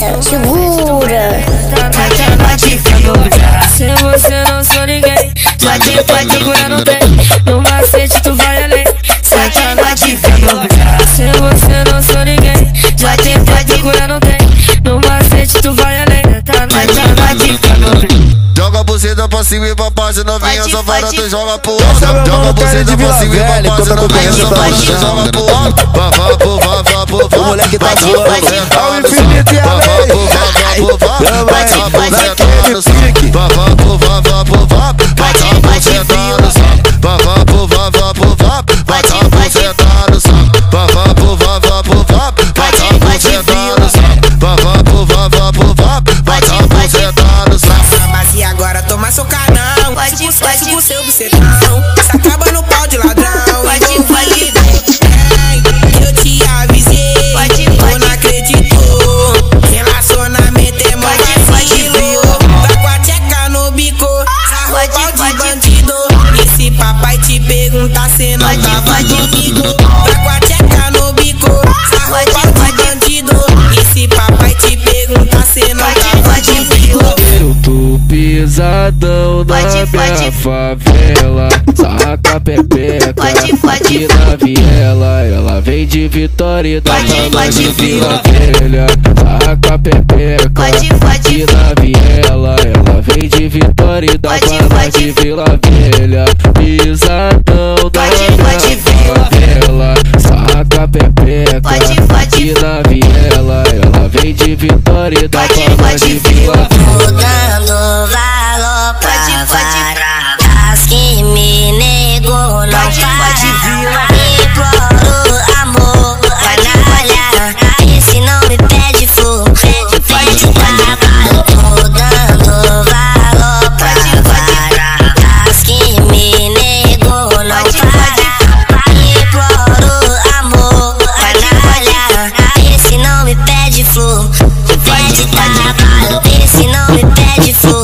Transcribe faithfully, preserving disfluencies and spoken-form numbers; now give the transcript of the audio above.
segura. Se você não sou ninguém, pode, pode segurar, não tem. No macete tu vai além, senta na dificuldade. Se você não sou ninguém, já tem, pode segurar, não tem. No macete tu vai além, senta na dificuldade. Joga a buceta pra cima e pra baixo, novinha safada, tu joga pro alto. Joga a buceta pra cima e pra baixo, novinha safada, tu joga pro alto. Vá, vá, pro, vá, vá, pro, vá. O moleque tá voando ao infinito e além. Bate a buceta no saco. Vá, vá, pro, vá, vá, pro, vá. Bate a buceta no saco. Vá, vá, pro, vá, vá, pro, vá. Bate a buceta no saco. Vá, vá, pro, vá, vá, pro, vá. Bate a buceta no saco. Vá, vá, pro, vá, vá, pro, vá. Bate a buceta no saco. Mas e agora toma seu canal? Pode, pode, o seu bucetão. Se acaba no pau de ladrão. Pode, pode, eu te avisei. Pode, pode, não acreditou. Relacionamento é mó vacilo. Tá com a tcheca no bico, sarro pau de bandido. E se papai te perguntar, cê não tava comigo. Tá com a tcheca no bico, sarro pau de bandido. E se papai te perguntar, cê não tava comigo. Eu tô pisadão na minha favela, saca pepeca aqui na viela. Ela vem de Vitória e da Cana de Vila Velha, saca pepeca aqui na viela. Ela vem de Vitória e da Cana de Vila Velha, pisadão na minha favela, saca pepeca aqui na viela. Ela vem de Vitória e da Cana de Vila Velha. Dando valor pra vara, as que me negou não para. Imploro amor, canalha, esse não me pede flor, pede trabalho. Tô dando valor pra vara, as que me negou não para. Imploro amor, canalha, esse não me pede flor, pede trabalho. Esse não me pede flor.